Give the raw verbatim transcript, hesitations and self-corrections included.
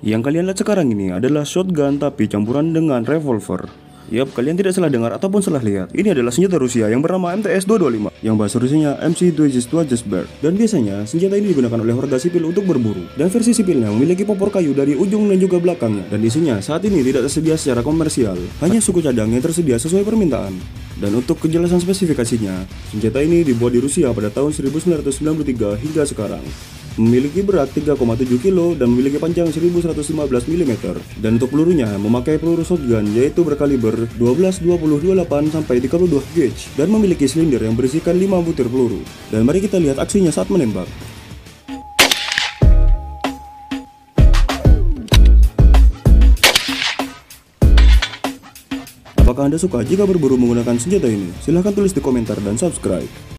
Yang kalian lihat sekarang ini adalah shotgun tapi campuran dengan revolver. Yap, kalian tidak salah dengar ataupun salah lihat. Ini adalah senjata Rusia yang bernama M T S dua dua lima, yang bahasa Rusianya M C dua dua Bear. Dan biasanya senjata ini digunakan oleh warga sipil untuk berburu. Dan versi sipilnya memiliki popor kayu dari ujung dan juga belakangnya. Dan isinya saat ini tidak tersedia secara komersial, hanya suku cadang yang tersedia sesuai permintaan. Dan untuk kejelasan spesifikasinya, senjata ini dibuat di Rusia pada tahun seribu sembilan ratus sembilan puluh tiga hingga sekarang. Memiliki berat tiga koma tujuh kilo dan memiliki panjang seribu seratus lima belas milimeter. Dan untuk pelurunya memakai peluru shotgun yaitu berkaliber dua belas, dua puluh, dua puluh delapan sampai tiga puluh dua gauge dan memiliki silinder yang berisikan lima butir peluru. Dan mari kita lihat aksinya saat menembak. Apakah Anda suka jika berburu menggunakan senjata ini? Silahkan tulis di komentar dan subscribe.